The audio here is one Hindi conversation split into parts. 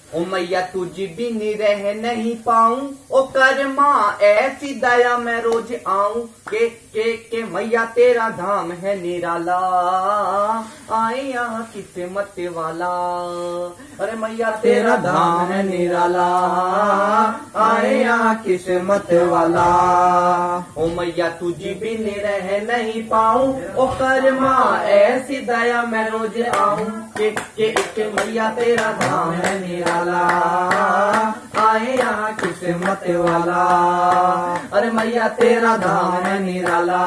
ओ मैया तुझ बिन रह नहीं पाऊं, ओ कर माँ ऐसी दया मैं रोज आऊं। के मैया तेरा धाम है निराला, आए यहाँ किस्मत वाला। अरे मैया तेरा धाम है निराला, आए यहाँ किस्मत वाला। ओ मैया तुझ बिन रह नहीं पाऊं, ओ कर माँ ऐसी दया मैं रोज आऊं। के मैया तेरा धाम है निराला, आए यहाँ किस्मत वाला। अरे मैया तेरा धाम है निराला,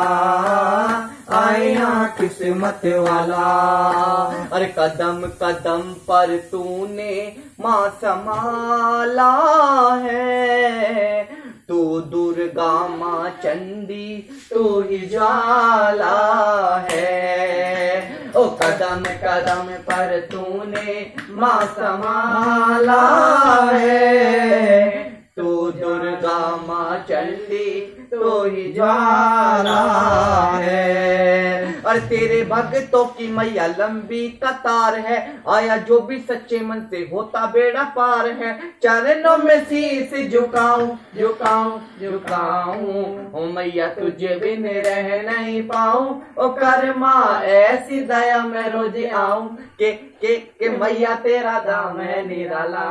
आए यहाँ किस्मत वाला। अरे कदम कदम पर तूने माँ संभाला है, तू दुर्गा माँ चंडी तू ही ज्वाला है। ओ कदम कदम पर तूने माँ संभाला है, तू दुर्गा माँ चंडी तो ही ज्वाला है। और तेरे भक्तों की मैया लंबी कतार है, आया जो भी सच्चे मन से होता बेड़ा पार है। चरणों में शीश झुकाऊं झुकाऊं झुकाऊं, ओ मैया तुझे बिन रह नहीं पाऊं। ओ कर माँ ऐसी दया मैं रोज आऊं। के मैया तेरा धाम है निराला,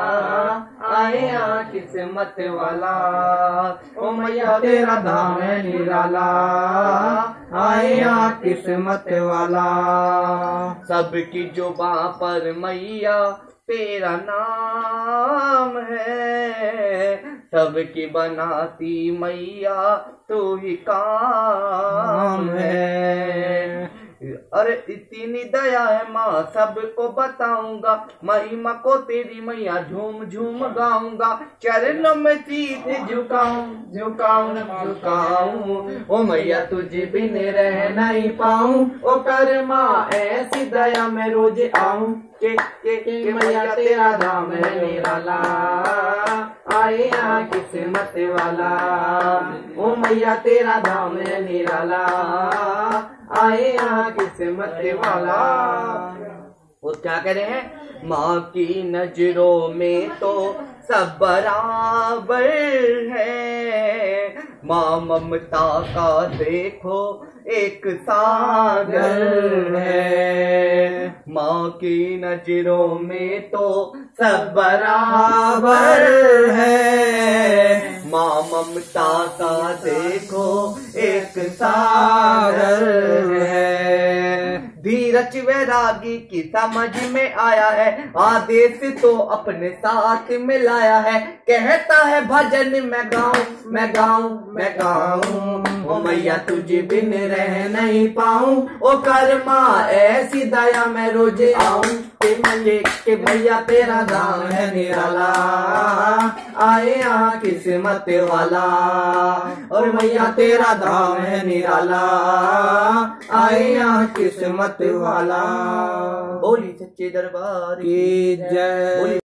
आए यहाँ किस्मत वाला। ओ मैया तेरा धाम है निराला, आए यहाँ किस्मत वाला। सबकी जुबां पर मैया तेरा नाम है, सबकी बनाती मैया तू ही काम है। अरे इतनी दया है माँ सबको बताऊंगा, महिमा को तेरी मैया झूम झूम गाऊंगा। चरणों में शीश झुकाऊं झुकाऊं झुकाऊं, ओ मैया तुझे बिन रह नहीं पाऊं। ओ कर माँ ऐसी दया मैं रोज आऊं। के मैया तेरा धाम है निराला, आए यहाँ किस्मत वाला। ओ मैया तेरा धाम है निराला, आए यहाँ किस्मत वाला। वो क्या कह रहे हैं, माँ की नजरों में तो सब बराबर है। माँ ममता का देखो एक सागर है। माँ की नजरों में तो सब बराबर है। माँ ममता का देखो एक सागर है। धीरज वैरागी की समझ में आया है, आदेश तो अपने साथ मिलाया है। कहता है भजन मैं गाऊं मैं गाऊं मैं गाऊं, ओ मैया तुझे बिन रह नहीं पाऊं। ओ कर माँ ऐसी दया मैं रोज आऊं। के भैया तेरा धाम है निराला, आए यहाँ किस्मत वाला। और मैया तेरा धाम है निराला, आए यहाँ किस्मत वाला। बोली सच्चे दरबार की जय।